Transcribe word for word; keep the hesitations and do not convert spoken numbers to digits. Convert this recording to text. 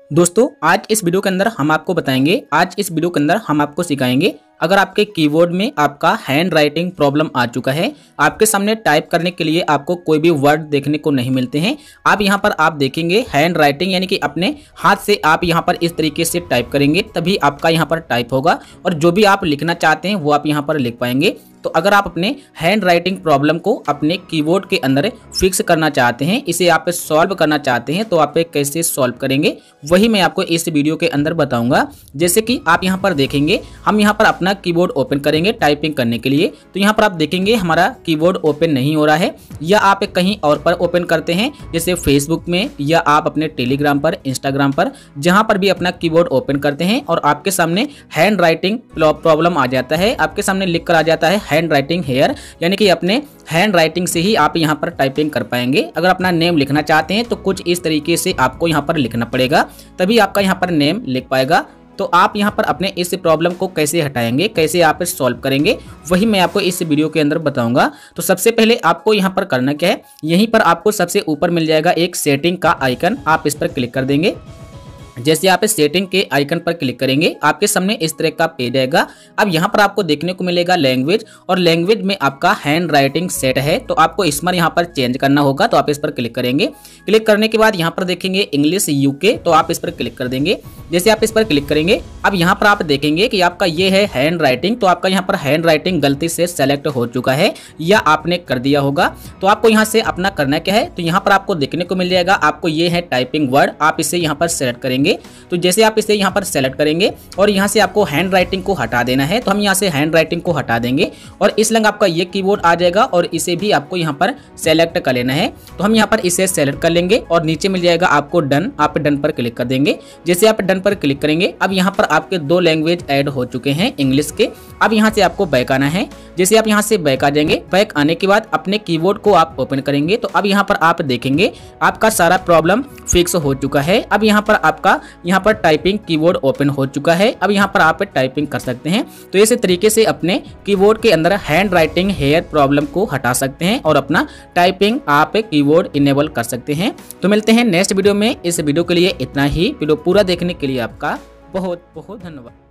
दोस्तों आज इस वीडियो के अंदर हम आपको बताएंगे आज इस वीडियो के अंदर हम आपको सिखाएंगे अगर आपके कीबोर्ड में आपका हैंड राइटिंग प्रॉब्लम आ चुका है, आपके सामने टाइप करने के लिए आपको कोई भी वर्ड देखने को नहीं मिलते हैं। आप यहां पर आप देखेंगे हैंड राइटिंग यानी कि अपने हाथ से आप यहां पर इस तरीके से टाइप करेंगे तभी आपका यहां पर टाइप होगा और जो भी आप लिखना चाहते हैं वो आप यहां पर लिख पाएंगे। तो अगर आप अपने हैंड राइटिंग प्रॉब्लम को अपने कीबोर्ड के अंदर फिक्स करना चाहते हैं, इसे आप सॉल्व करना चाहते हैं, तो आप कैसे सॉल्व करेंगे वही मैं आपको इस वीडियो के अंदर बताऊंगा। जैसे कि आप यहां पर देखेंगे, हम यहां पर अपना कीबोर्ड ओपन करेंगे टाइपिंग करने के लिए। तो यहां पर आप देखेंगे हमारा कीबोर्ड ओपन नहीं हो रहा है, या आप कहीं और पर ओपन करते हैं जैसे फेसबुक में या आप अपने टेलीग्राम पर, इंस्टाग्राम पर, जहां पर भी अपना कीबोर्ड ओपन करते हैं और आपके सामने हैंड राइटिंग प्रॉब्लम आ जाता है, आपके सामने लिख कर आ जाता है हैंड राइटिंग हेयर, यानी कि अपने हैंड राइटिंग से ही आप यहां पर टाइपिंग कर पाएंगे। अगर अपना नेम लिखना चाहते हैं तो कुछ इस तरीके से आपको यहां पर लिखना पड़ेगा, तभी आपका यहां पर नेम लिख पाएगा। तो आप यहां पर अपने इस प्रॉब्लम को कैसे हटाएंगे, कैसे आप सॉल्व करेंगे, वही मैं आपको इस वीडियो के अंदर बताऊंगा। तो सबसे पहले आपको यहां पर करना क्या है, यहीं पर आपको सबसे ऊपर मिल जाएगा एक सेटिंग का आइकन, आप इस पर क्लिक कर देंगे। जैसे आप इस सेटिंग के आइकन पर क्लिक करेंगे आपके सामने इस तरह का पेज आएगा। अब यहाँ पर आपको देखने को मिलेगा लैंग्वेज, और लैंग्वेज में आपका हैंड राइटिंग सेट है, तो आपको इस पर यहाँ पर चेंज करना होगा। तो आप इस पर क्लिक करेंगे, क्लिक करने के बाद यहाँ पर देखेंगे इंग्लिश यूके, तो आप इस पर क्लिक कर देंगे। जैसे आप इस पर क्लिक करेंगे अब यहाँ पर आप देखेंगे कि आपका ये है हैंड राइटिंग, तो आपका यहाँ पर हैंड राइटिंग गलती से सेलेक्ट हो चुका है या आपने कर दिया होगा। तो आपको यहाँ से अपना करना क्या है, तो यहाँ पर आपको देखने को मिल जाएगा आपको ये है टाइपिंग वर्ड, आप इसे यहाँ पर सेलेक्ट करेंगे। तो जैसे आप इसे यहाँ पर सेलेक्ट करेंगे और यहाँ से आपको हैंड राइटिंग को हटा देना है, तो हम यहाँ से हैंड राइटिंग को हटा देंगे और इस लंग आपका ये कीबोर्ड आ जाएगा और इसे भी आपको यहाँ पर सेलेक्ट कर लेना है। तो हम यहाँ पर इसे सेलेक्ट कर लेंगे और नीचे मिल जाएगा आपको डन, आप डन पर क्लिक कर देंगे। जैसे आप डन पर क्लिक करेंगे अब यहाँ पर आपके दो लैंग्वेज ऐड हो चुके हैं इंग्लिश के। अब यहाँ से आपको बैक आना है। जैसे आप यहाँ से बैक आ जाएंगे, बैक आने के बाद अपने कीबोर्ड को आप ओपन करेंगे तो अब यहाँ पर आप देखेंगे आपका सारा प्रॉब्लम फिक्स हो चुका है। अब यहाँ पर आपका यहाँ पर टाइपिंग कीबोर्ड ओपन हो चुका है। अब यहाँ पर आप टाइपिंग कर सकते हैं। तो इस तरीके से अपने कीबोर्ड के अंदर हैंड राइटिंग हेयर प्रॉब्लम को हटा सकते हैं और अपना टाइपिंग आप कीबोर्ड इनेबल कर सकते हैं। तो मिलते हैं नेक्स्ट वीडियो में। इस वीडियो के लिए इतना ही। वीडियो पूरा देखने के लिए आपका बहुत बहुत धन्यवाद।